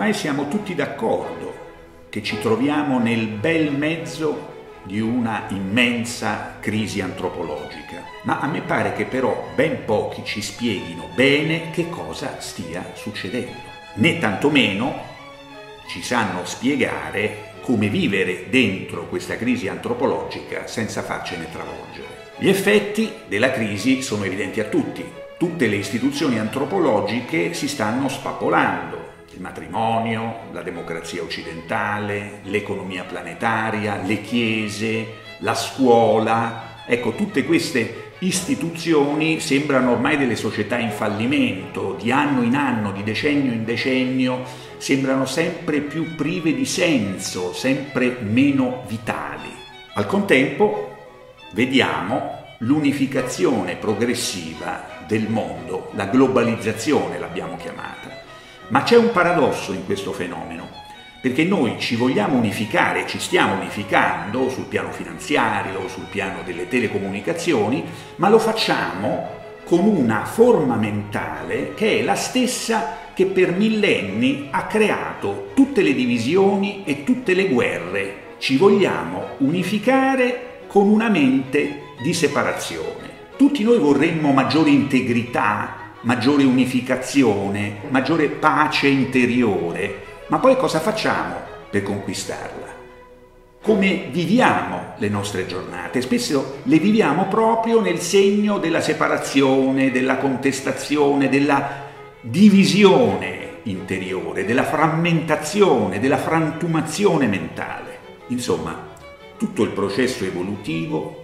ormai siamo tutti d'accordo che ci troviamo nel bel mezzo di una immensa crisi antropologica, ma a me pare che però ben pochi ci spieghino bene che cosa stia succedendo, né tantomeno ci sanno spiegare come vivere dentro questa crisi antropologica senza farcene travolgere. Gli effetti della crisi sono evidenti a tutti. Tutte le istituzioni antropologiche si stanno spappolando. Il matrimonio, la democrazia occidentale, l'economia planetaria, le chiese, la scuola. Ecco, tutte queste istituzioni sembrano ormai delle società in fallimento, di anno in anno, di decennio in decennio, sembrano sempre più prive di senso, sempre meno vitali. Al contempo vediamo l'unificazione progressiva del mondo, la globalizzazione l'abbiamo chiamata. Ma c'è un paradosso in questo fenomeno, perché noi ci vogliamo unificare, ci stiamo unificando sul piano finanziario, sul piano delle telecomunicazioni, ma lo facciamo con una forma mentale che è la stessa che per millenni ha creato tutte le divisioni e tutte le guerre. Ci vogliamo unificare con una mente di separazione. Tutti noi vorremmo maggiore integrità, maggiore unificazione, maggiore pace interiore, ma poi cosa facciamo per conquistarla? Come viviamo le nostre giornate? Spesso le viviamo proprio nel segno della separazione, della contestazione, della divisione interiore, della frammentazione, della frantumazione mentale. Insomma, tutto il processo evolutivo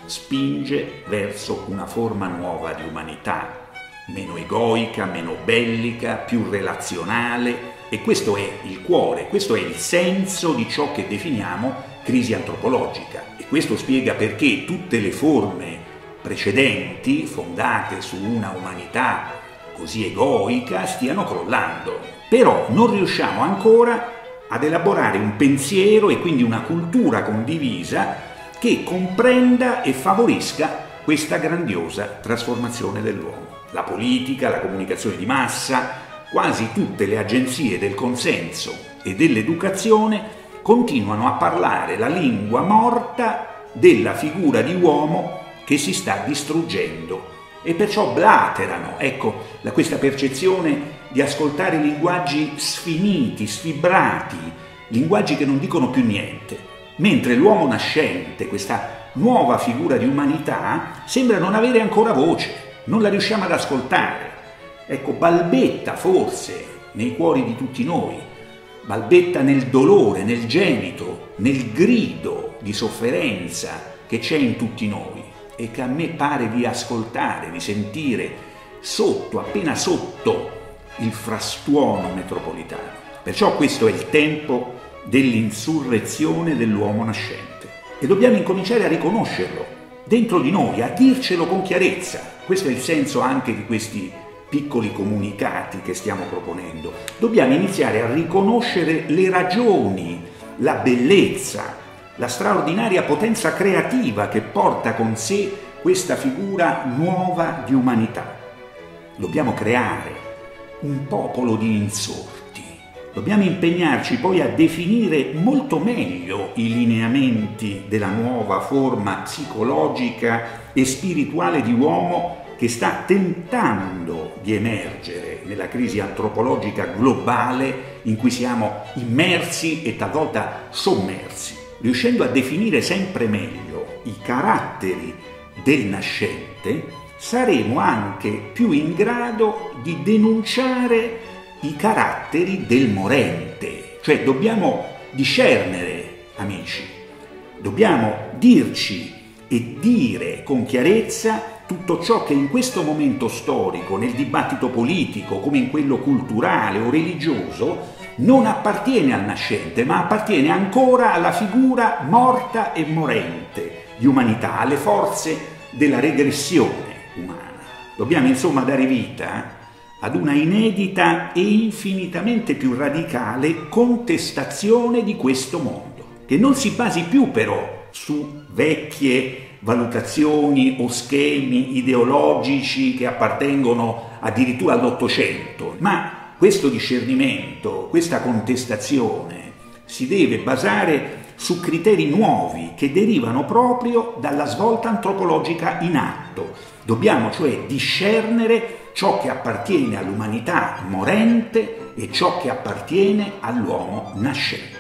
spinge verso una forma nuova di umanità, meno egoica, meno bellica, più relazionale, e questo è il cuore, questo è il senso di ciò che definiamo crisi antropologica, e questo spiega perché tutte le forme precedenti, fondate su una umanità così egoica, stiano crollando. Però non riusciamo ancora ad elaborare un pensiero e quindi una cultura condivisa che comprenda e favorisca questa grandiosa trasformazione dell'uomo. La politica, la comunicazione di massa, quasi tutte le agenzie del consenso e dell'educazione continuano a parlare la lingua morta della figura di uomo che si sta distruggendo e perciò blaterano, ecco, questa percezione di ascoltare linguaggi sfiniti, sfibrati, linguaggi che non dicono più niente, mentre l'uomo nascente, questa nuova figura di umanità, sembra non avere ancora voce. Non la riusciamo ad ascoltare. Ecco, balbetta forse nei cuori di tutti noi, balbetta nel dolore, nel gemito, nel grido di sofferenza che c'è in tutti noi e che a me pare di ascoltare, di sentire sotto, appena sotto il frastuono metropolitano. Perciò questo è il tempo dell'insurrezione dell'uomo nascente e dobbiamo incominciare a riconoscerlo dentro di noi, a dircelo con chiarezza. Questo è il senso anche di questi piccoli comunicati che stiamo proponendo. Dobbiamo iniziare a riconoscere le ragioni, la bellezza, la straordinaria potenza creativa che porta con sé questa figura nuova di umanità. Dobbiamo creare un popolo di insorti. Dobbiamo impegnarci poi a definire molto meglio i lineamenti della nuova forma psicologica e spirituale di uomo che sta tentando di emergere nella crisi antropologica globale in cui siamo immersi e talvolta sommersi. Riuscendo a definire sempre meglio i caratteri del nascente, saremo anche più in grado di denunciare i caratteri del morente. Cioè dobbiamo discernere, amici, dobbiamo dirci e dire con chiarezza tutto ciò che in questo momento storico, nel dibattito politico, come in quello culturale o religioso, non appartiene al nascente, ma appartiene ancora alla figura morta e morente di umanità, alle forze della regressione umana. Dobbiamo insomma dare vita ad una inedita e infinitamente più radicale contestazione di questo mondo, che non si basi più però su vecchie valutazioni o schemi ideologici che appartengono addirittura all'Ottocento, ma questo discernimento, questa contestazione si deve basare su criteri nuovi che derivano proprio dalla svolta antropologica in atto. Dobbiamo cioè discernere ciò che appartiene all'umanità morente e ciò che appartiene all'uomo nascente.